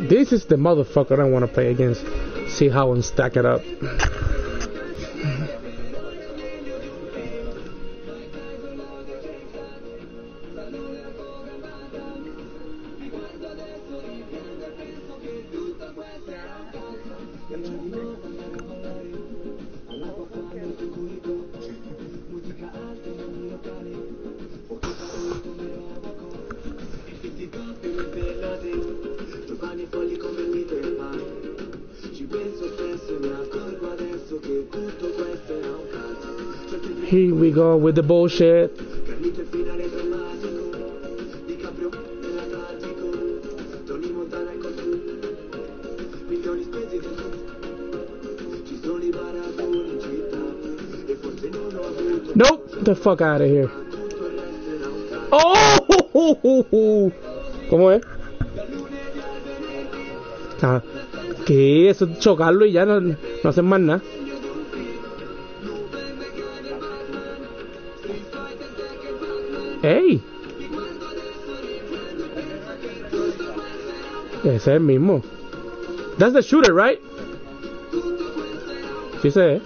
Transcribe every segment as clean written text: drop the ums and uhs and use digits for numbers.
This is the motherfucker I want to play against. See how I'm stack it up. Here we go with the bullshit. Nope, the fuck out of here. Oh, ¿cómo es? Ah, ¿qué? Eso es chocarlo y ya no hacen más nada. ¡Ey! Ese es el mismo. That's the shooter, right? Sí sé.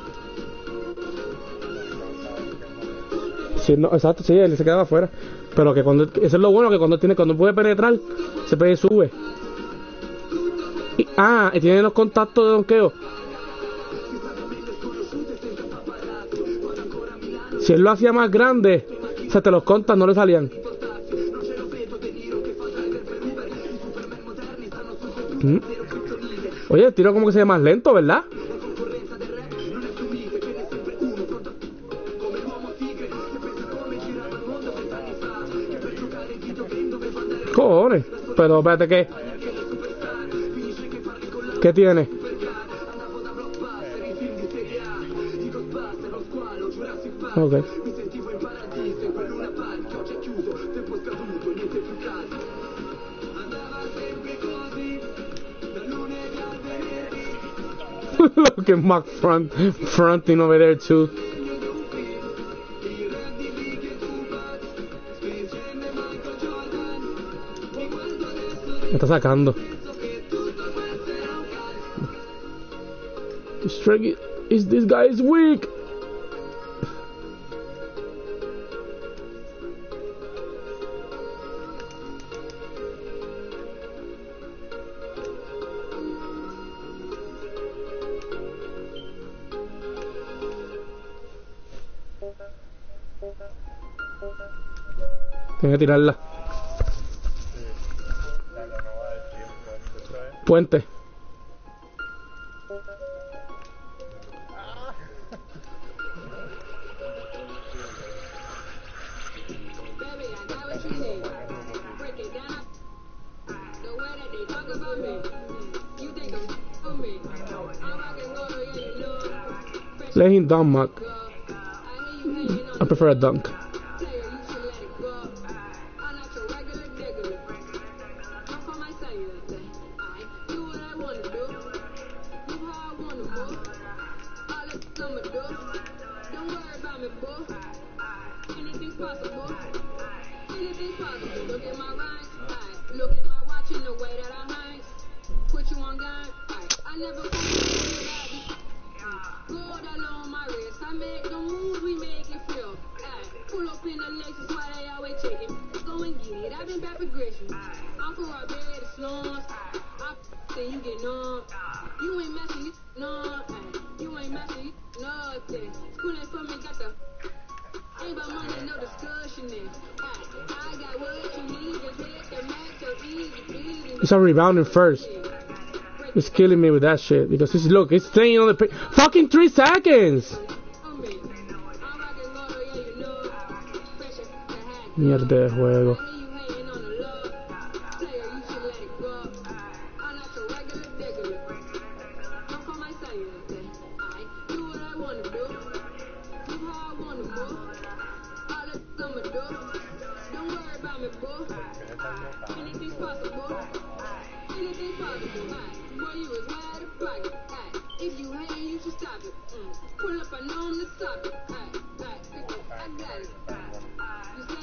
Sí, no, exacto, sí, él se quedaba afuera. Pero que cuando, eso es lo bueno, que cuando puede penetrar, se sube. Y tiene los contactos de donqueo. Si él lo hacía más grande, o sea, te los contas, no le salían. Oye, el tiro como que se ve más lento, ¿verdad? Cojones. Pero espérate, ¿qué tiene? Ok. Look at Mark fronting over there too. Me está sacando. This guy is weak. Tengo que tirarla. Puente. Let him dunk, Mark. I prefer a dunk. It's a rebounding first. It's killing me with that shit because it's staying on the page. Fucking 3 seconds. Mierda de juego.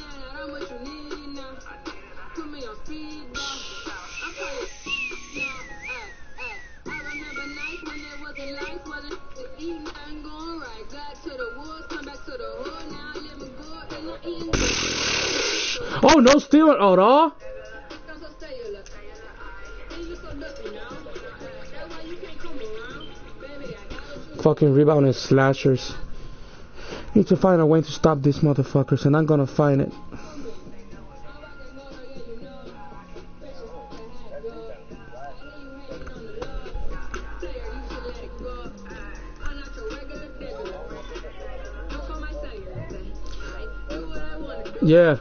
Put me on speed, bro. I'm trying to Oh, no stealing. Oh, no. Fucking rebounding slashers. Need to find a way to stop these motherfuckers, and I'm gonna find it. Yeah.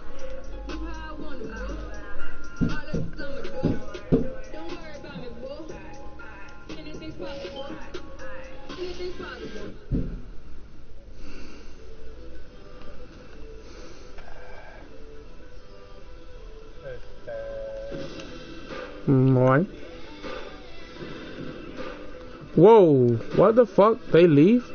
Why? Whoa, what the fuck? They leave?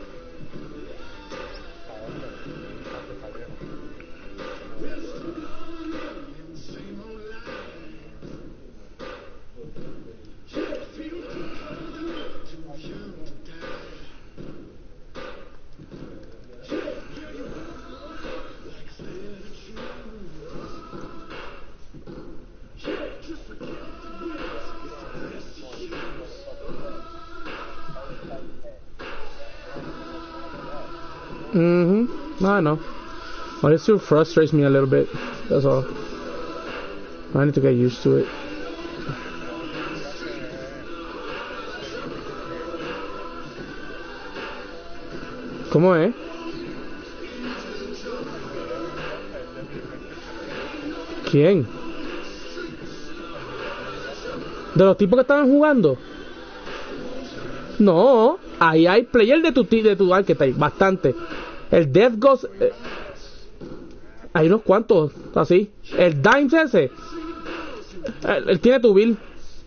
I know. Well, it still frustrates me a little bit. That's all. I need to get used to it. ¿Cómo es? ¿Quién? ¿De los tipos que estaban jugando? No, ahí hay player de tu archetype, bastante. El Death Ghost, hay unos cuantos, así. El Dimes ese, él tiene tu build.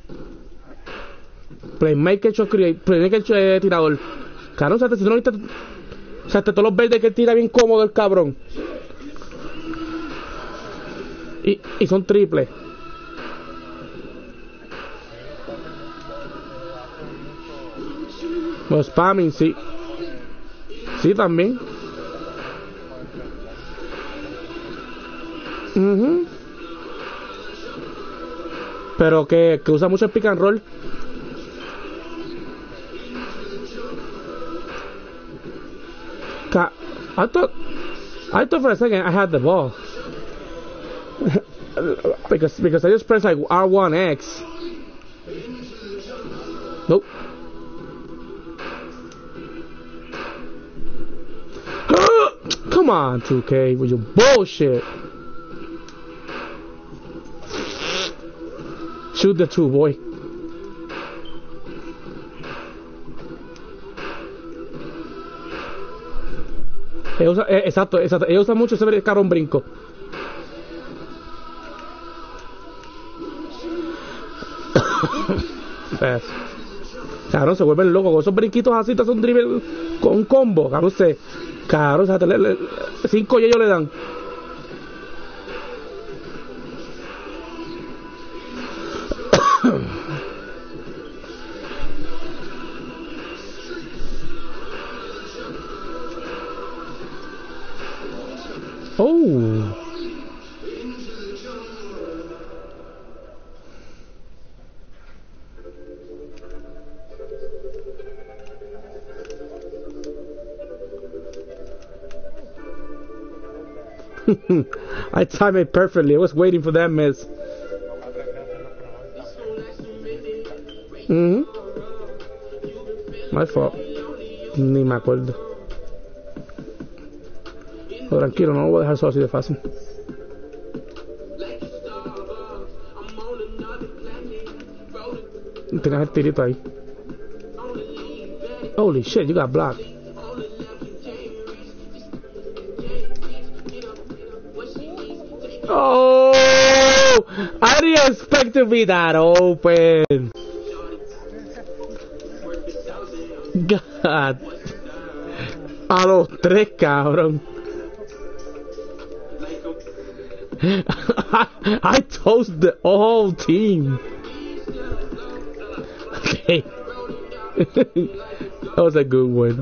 Playmaker, tirador. Claro, o sea, si no viste, o sea, todos los verdes que él tira bien cómodo el cabrón. Y son triples. Los spamming, sí. Sí, también. Pero que usa mucho el pick and roll. I thought for a second I had the ball. because I just pressed like R1X. Nope. Come on, 2K, with your bullshit. Shoot the two, boy. Exacto. Ellos usan mucho ese carro en brinco. Cabrón, se vuelven locos con esos brinquitos así, te hacen un dribble con un combo. Cabrón, o sea, 5 y ellos le dan. Oh. I timed it perfectly. I was waiting for that miss. My fault. Ni me acuerdo. Pero tranquilo, no lo voy a dejar solo así de fácil. Tengas el tirito ahí. Holy shit, you got blocked. Oh, I didn't expect to be that open. God. A los 3, cabrón. I toast the whole team. Okay. That was a good one.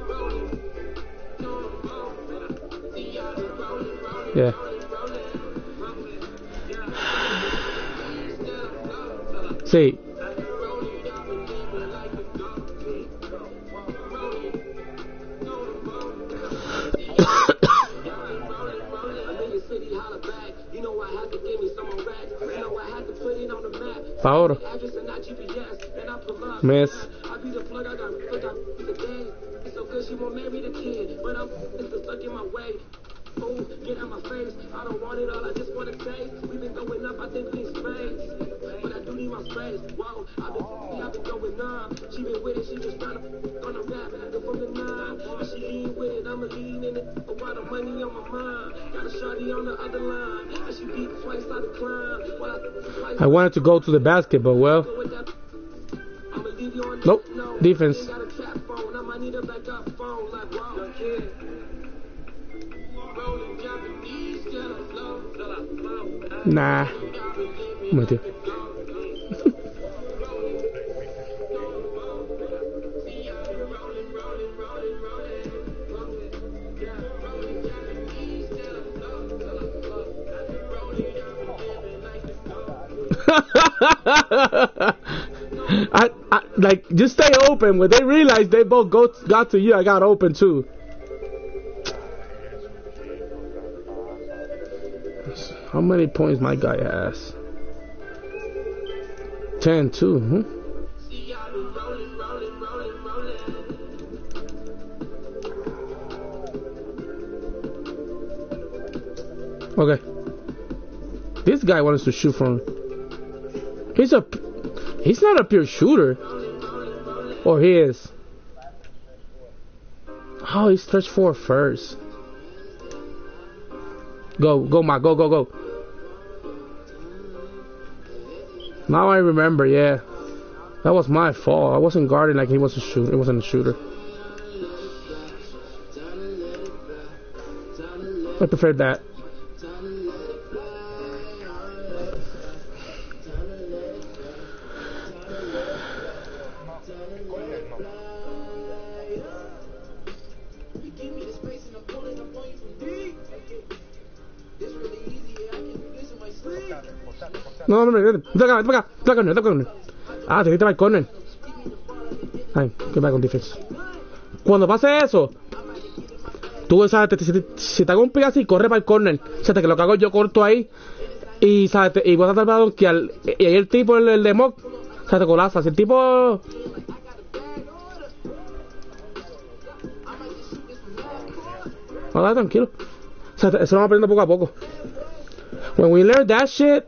Yeah. Sí. Favor. Miss. Get out my face. I don't want it all. I just want to taste. We've been going up. I think we need space, but I do need my space. Whoa, I've been going up. She been with it. She just trying to on the rap from the nine. And she lean with it. I'ma lean in it. A lot of money on my mind. Got a shawty on the other line. And she beat twice. I decline. I wanted to go to the basket, but well. Nope. Defense. Nah. I'm with you. I like just stay open. When they realize they both got to you, I got open too. How many points my guy has? 10 too, huh? Okay. This guy wants to shoot from. He's not a pure shooter. Or he is. Oh, he stretched forward first. Go, Mark, go. Now I remember, yeah. That was my fault. I wasn't guarding like he was a shooter. It wasn't a shooter. I prefer that. No, ven acá. Ah, te va el corner. Ay, que va con defense. Cuando pase eso, tú sabes, si te hago un pick así, corre para el corner. O sea, que lo que hago yo corto ahí. Y sabes, y voy a tratar para donkear. Y ahí el tipo, el de mock, o sea, te colapsa. Si el tipo. No, tranquilo. O sea, eso lo vamos aprendiendo poco a poco. When we learn that shit.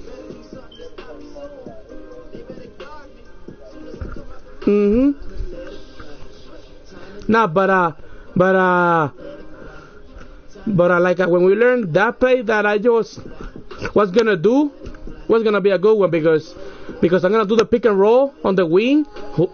Nah, but like when we learned that play that I just was gonna do was gonna be a good one because I'm gonna do the pick and roll on the wing.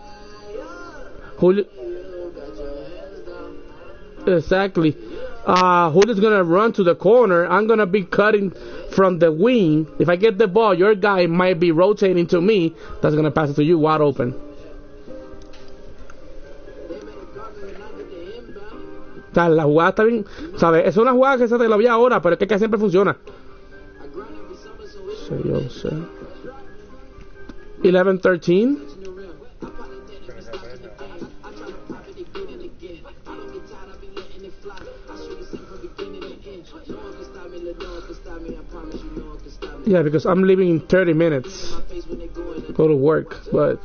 Exactly. Julio's gonna run to the corner. I'm gonna be cutting from the wing. If I get the ball, your guy might be rotating to me. That's gonna pass it to you wide open. O sea, la jugada está bien, ¿sabes? Es una jugada que se te la vi ahora, pero es que siempre funciona. 11-13. Yeah, because I'm leaving in 30 minutes. Go to work, but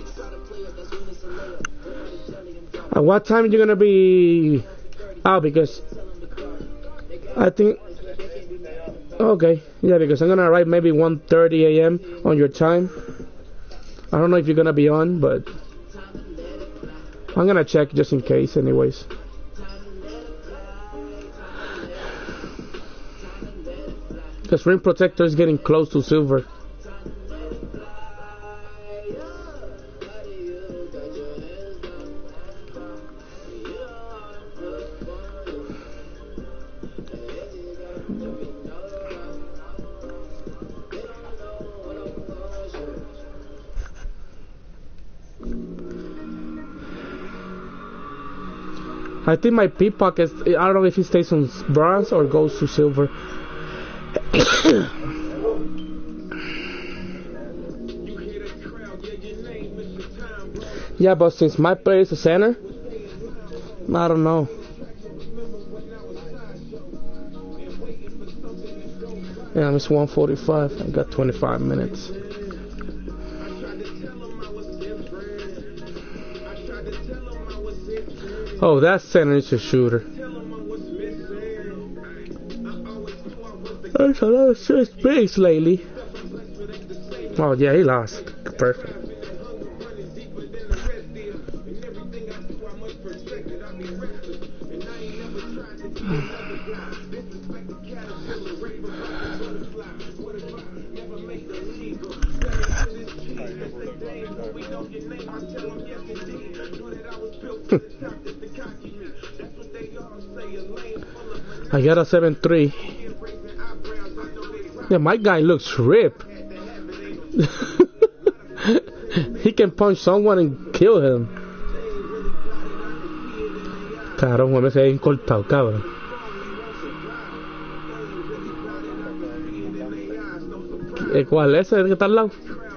at what time are you gonna be out? Because I think okay, yeah, because I'm gonna arrive maybe 1:30 a.m. on your time. I don't know if you're gonna be on, but I'm gonna check just in case anyways. Because rim protector is getting close to silver. I think my Peacock is, I don't know if it stays on bronze or goes to silver. Yeah, but since my player is the center, I don't know. Yeah, it's 1:45. I got 25 minutes. Oh, that center is a shooter. There's a lot of space lately. Oh, yeah, he lost. Perfect. I got a 7-3. Yeah, my guy looks ripped. He can punch someone and kill him. Cabrón, me se ha cortado, cabrón. ¿Cuál es ese que está al lado?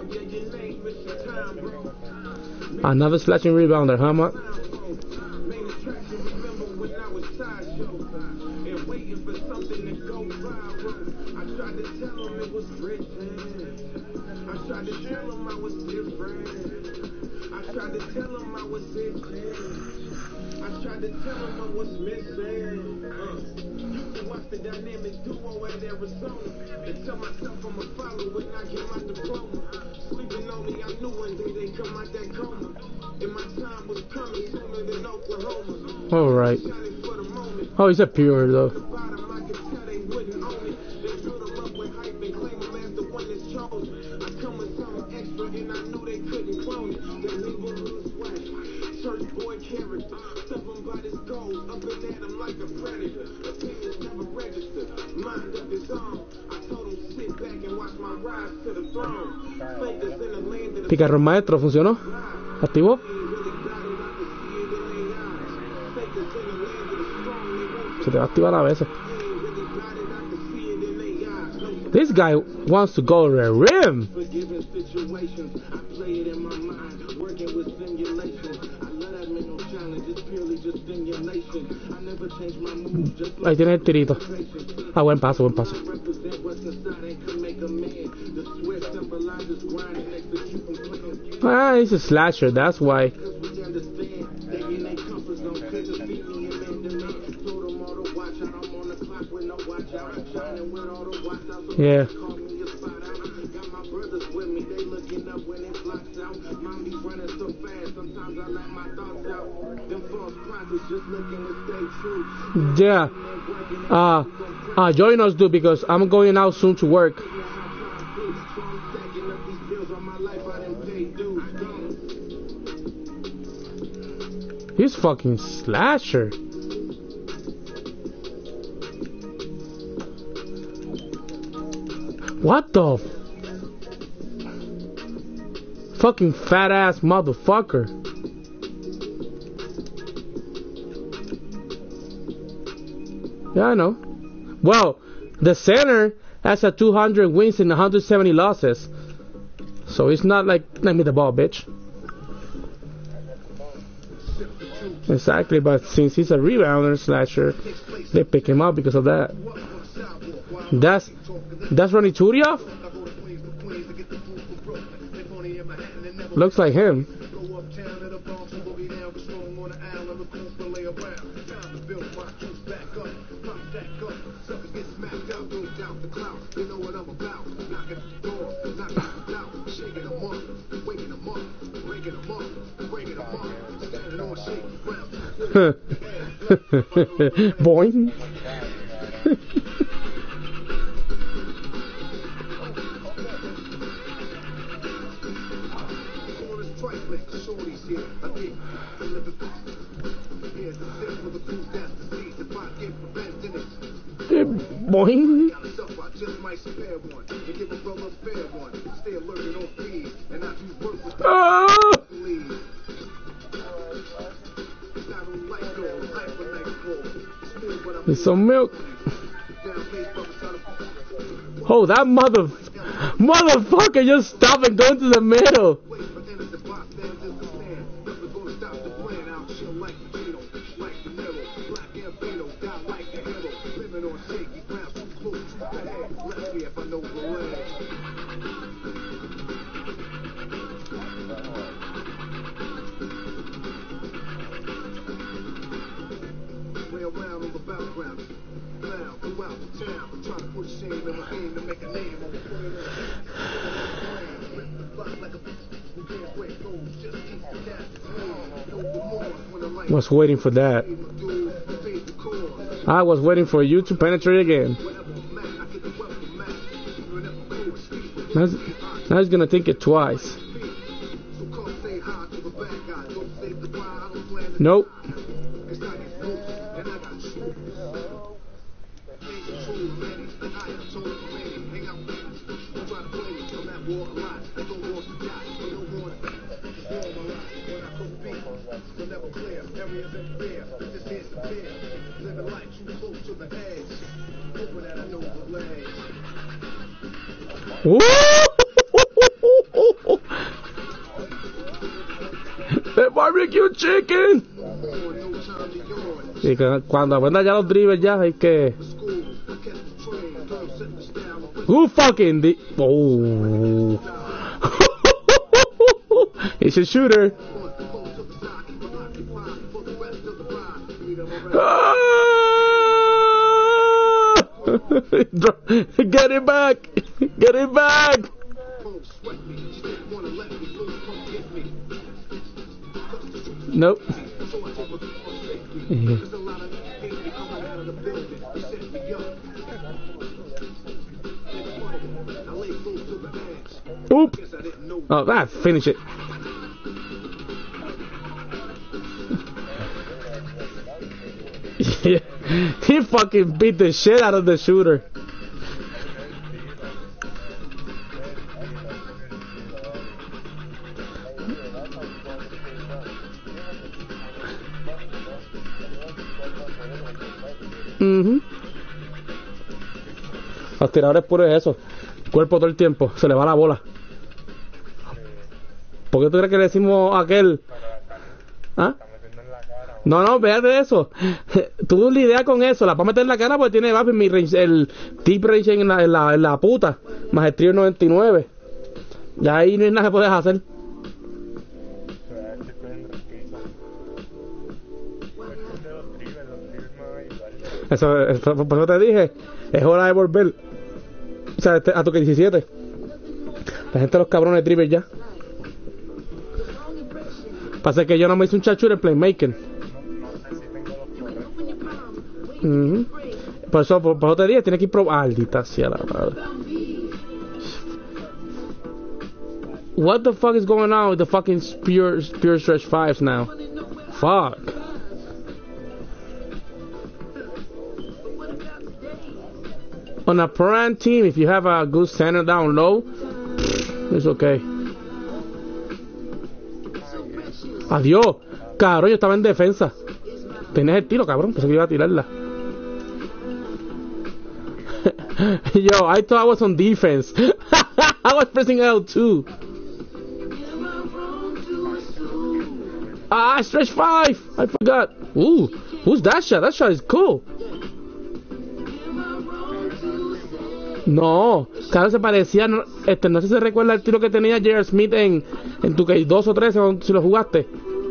Another slashing rebounder, huh, Mark? All right. Oh, he's a pure though. Picarrón maestro, ¿funcionó? ¿Activó? Se te va a activar a veces. This guy wants to go to the rim. Ahí tiene el tirito. Ah, buen paso, buen paso. Ah, he's a slasher, that's why. Yeah. Yeah. Join us, dude, because I'm going out soon to work. He's fucking slasher. What the fucking fat ass motherfucker. Yeah, I know. Well, the center has a 200 wins and 170 losses. So it's not like, let me the ball, bitch. Exactly, but since he's a rebounder slasher, they pick him up because of that. That's Ronnie Turioff? Looks like him. Boing. Boing. Oh! There's some milk. Oh, that motherfucker just stopped and go into the middle. Was waiting for that. I was waiting for you to penetrate again. Now he's gonna think it twice. Nope. The barbecue chicken. Y que cuando aprenda ya los drivers ya hay que. Who fucking oh. It's a shooter. Ah! Get it back! Get it back! Nope. Yeah. Oop! Oh, that finish it. Yeah. He fucking beat the shit out of the shooter. Los tiradores puros es eso. Cuerpo todo el tiempo. Se le va la bola. ¿Por qué tú crees que le decimos a aquel? ¿Ah? No, véate de eso. Tuve una idea con eso. La para meter en la cara porque tiene mi range, el tip range en la puta. Más el trío 99. Ya ahí no hay nada que puedes hacer. Eso, por eso te dije. Es hora de volver. O sea, a tu que 17. La gente de los cabrones drivers ya. Pasa que yo no me hice un chachur en playmaking. Por eso te dije, tienes que ir probar. Maldita sea la madre. What the fuck is going on with the fucking pure stretch 5s now? Fuck. On a Paran team, if you have a good center down low, it's okay. Adiós. Cabrón, yo estaba en defensa. Tenías el tiro, cabrón. Pensé que iba a tirarla. Yo, I thought I was on defense. I was pressing L2. Ah, stretch 5. I forgot. Ooh, who's that shot? That shot is cool. No, claro, se parecía. No sé si se recuerda el tiro que tenía J.R. Smith en tu que 2 o 3 si lo jugaste.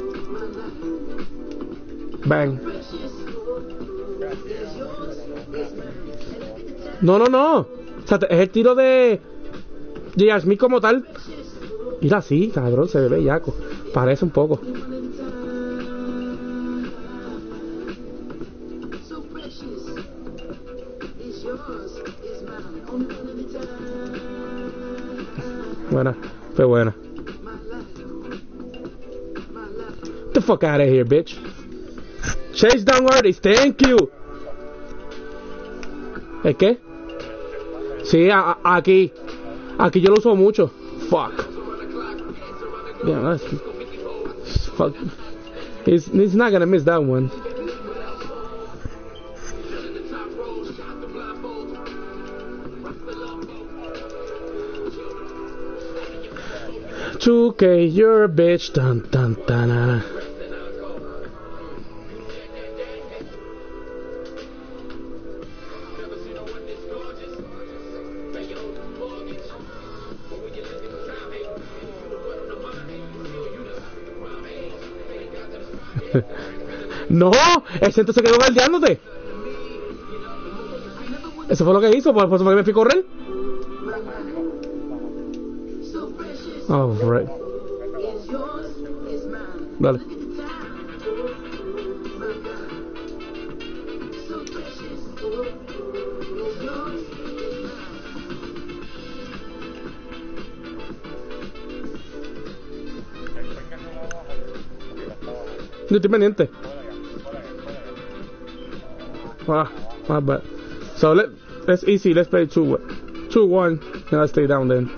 Bang. No. O sea, es el tiro de J.R. Smith como tal. Mira así, cabrón, se ve bellaco. Parece un poco. Buena, fue buena. Get the fuck out of here, bitch. Chase down artist, thank you. ¿El qué? Sí, aquí yo lo uso mucho. Fuck. Yeah, fuck. He's not gonna miss that one. "2K, you're a bitch." Dun dun dun dun. No, el centro se quedó galdeándote. Eso fue lo que hizo, por eso fue que me fui a correr. Oh, right. Dale. Yo estoy pendiente. Ah, my bad. So let's easy. Let's play 2-1, and I'll stay down then.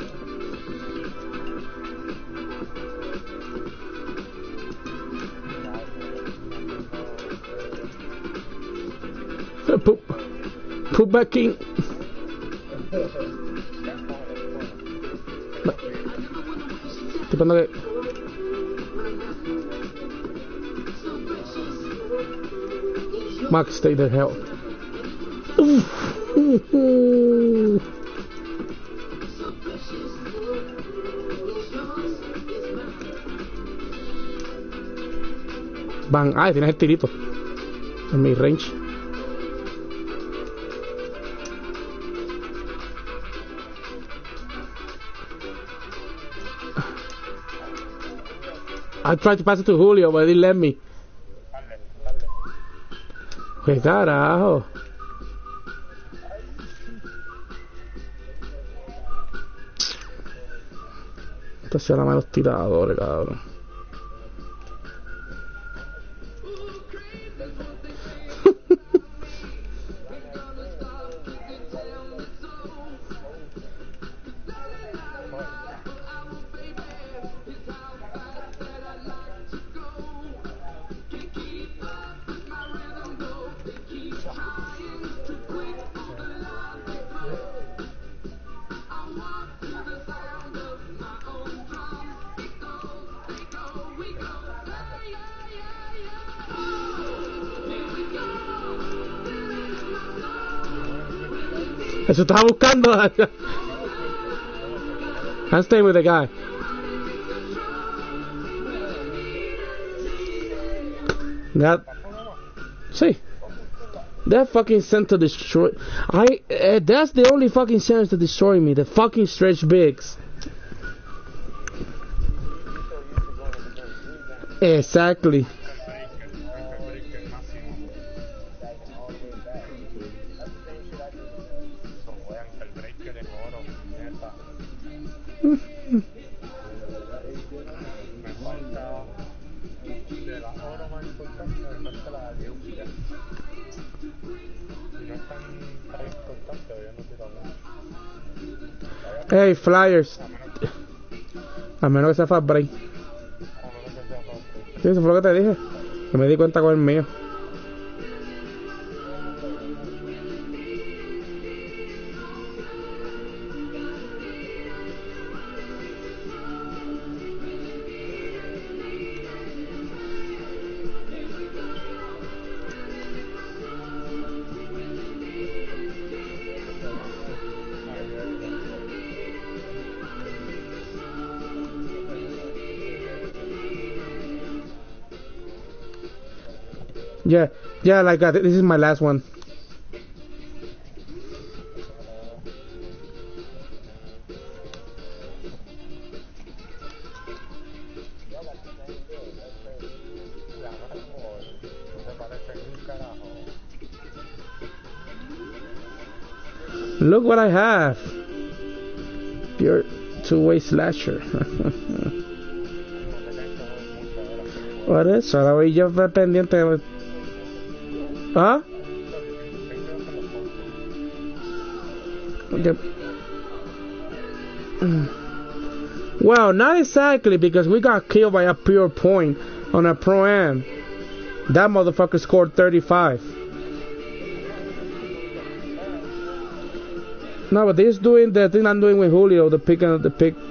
Put back in. Estoy pensando que Max, stay the hell. Bang, tienes el tirito en mi range. I tried to pass it to Julio, but he didn't let me. ¿Qué carajo? Esto se llama los tiradores, cabrón. Eso estaba buscando. I'm staying with the guy. That, see, that fucking sent to destroy. That's the only fucking chance to destroy me. The fucking stretch bigs. Exactly. Hey, Flyers. A menos que sea Fast Break. Sí, eso fue lo que te dije. Que me di cuenta con el mío. Yeah, like this is my last one. Look what I have. Pure two-way slasher. Por eso, ahora voy yo pendiente de... ¿Ah? Okay. Well, not exactly, because we got killed by a pure point on a pro-am. That motherfucker scored 35. No, but he's doing the thing I'm doing with Julio, the pick and the pick.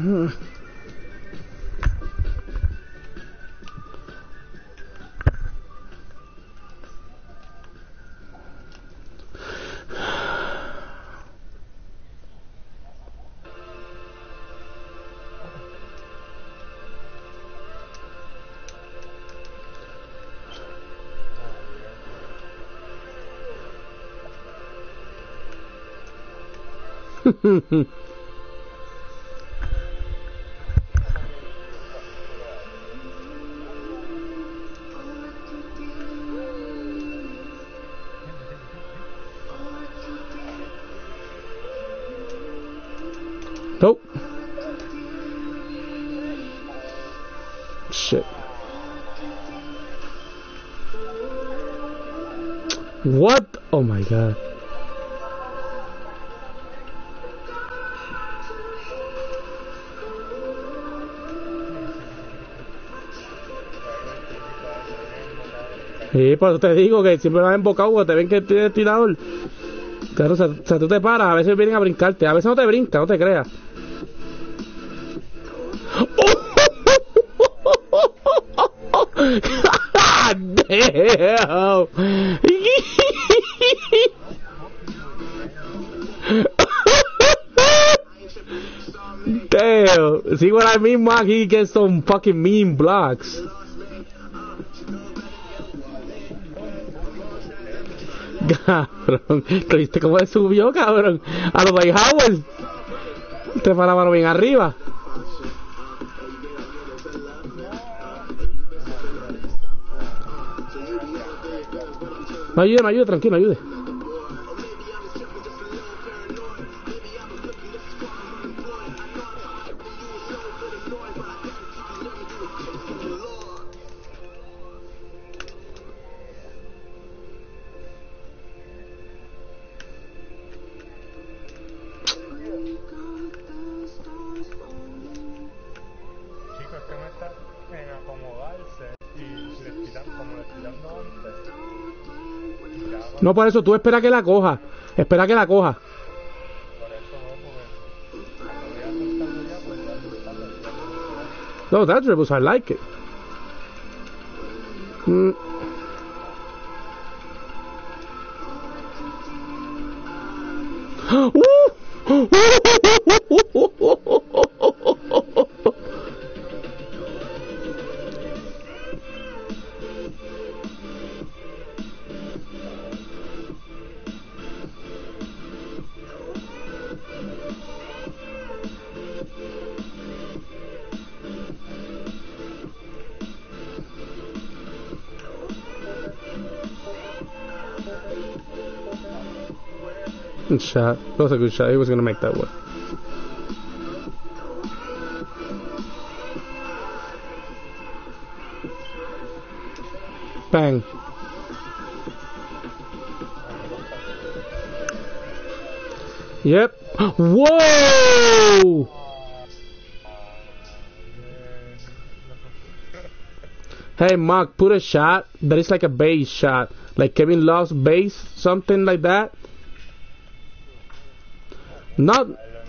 Nope. Shit. What? Oh my god. Sí, pues te digo que siempre vas embocado cuando te ven que tienes tirador. Claro, o sea, tú te paras, a veces vienen a brincarte, a veces no te brinca, no te creas. Damn. Damn. See what I mean, Mark? He gets some fucking mean blocks. Cabrón, ¿te viste cómo se subió, cabrón? A los Dwight Howard. Te para la mano bien arriba. No ayude, tranquilo, ayude. No, por eso tú espera que la coja. Espera que la coja. No, that dribbles, I like it. Shot. That was a good shot. He was gonna make that one. Bang. Yep. Whoa! Hey, Mark, put a shot that is like a base shot. Like Kevin Love's base, something like that. Not.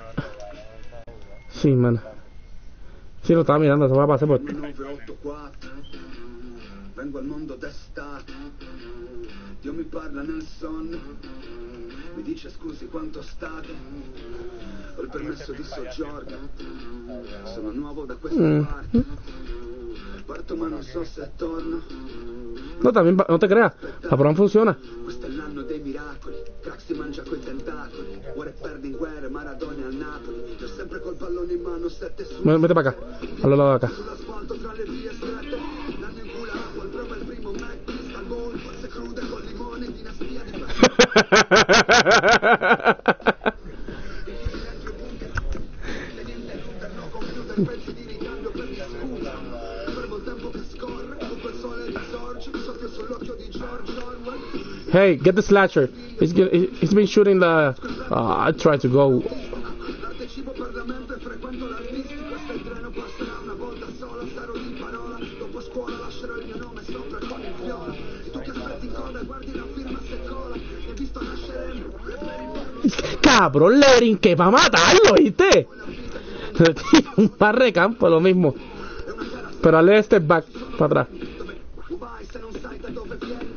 Sì, man. Sì, lo stava mirando, se va a passare por. 984 vengo al mondo d'estate. Dio mi parla nel sonno. Mi dice scusi quanto state. Ho il permesso di soggiorno. Sono nuovo da questa parte. Parto ma non so se torno. No, también, no te creas, la prueba funciona. Questo è l'anno dei miracoli. Crack si mangia coi tentacoli. Ora perde in guerra, Maradona al Napoli. Io sempre col pallone in mano, 7 su. Mete para acá, al lado de acá. Sull'asfalto tra le vie strette. L'anno in cui l'acqua prova il primo Mac. Istanbul, forse crude con limone, dinastia di pezzi di ricambio per mia scusa. Fermo il tempo che scorre, con quel sole risorge, soffio sull'occhio di George Orwell. Hey, get the slasher. He's been shooting the. I tried to go. Partecipo Parlamento e frequento l'artistico. Questo il treno passerà una volta sola. Sarò di parola. Dopo scuola lascerò il mio nome sopra con il viola. E tu che aspetti in coda guardi la firma se cola. Mi hai visto nascere. Cabrón, Lerin, que va a matarlo, ¿viste? Un par de campo, lo mismo. Pero hazle step back para atrás. Vai se non sai da dove vieni.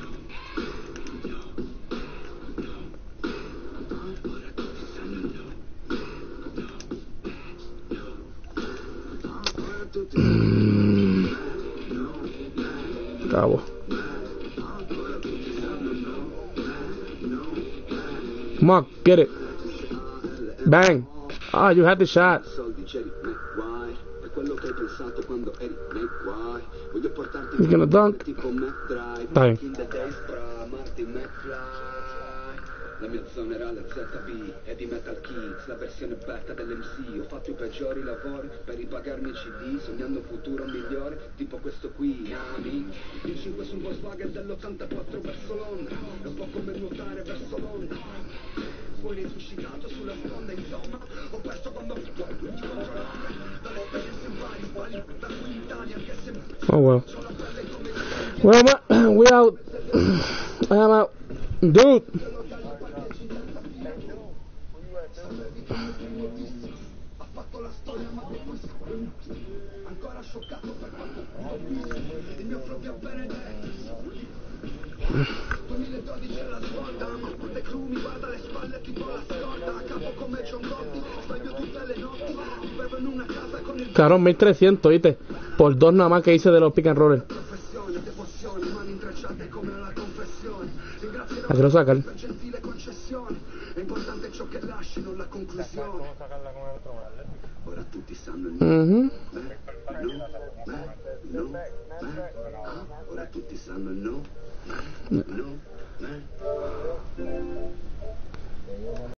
Cabo. Come on, get it. Bang. Ah, you had the shot. Soldi c'eri nei guai. È quello che hai pensato quando eri nei guai. Voglio portarti He's gonna dunk. tipo McDrive. Dai. In the days fra Martin McFly. La mia zona era la ZB e di Metal Kings, la versione beta dell'MC. Ho fatto i peggiori lavori per ripagarmi i CD, sognando un futuro migliore, tipo questo qui, Nami. In 5 sul Volkswagen dell'84 verso Londra, è un po' come nuotare verso l'onda. Poi risuscitato sulla sponda, insomma, ho perso quando ho fatto dall'esperienza impari, sbagli da quint'anni, anche se Oh well. Well, we out. I'm out. Dude. ha fatto la storia, ma poi ancora scioccato per quanto il mio proprio Benedetto. 2012 è la svolta, The Crew mi guarda alle spalle tipo la scorta, a capo come John Gotti, sveglio tutte le notti, vivevo in una casa con il Cabrón, 1300, ¿viste? Por dos nada más que hice de los pick and rollers. professione, devozioni, mani intrecciate come nella confessione. Ringrazierò La quiero sacar. per gentile concessione, è importante ciò che lasci, non la conclusione. Ora tutti sanno il Mhm. no, ora tutti sanno il no.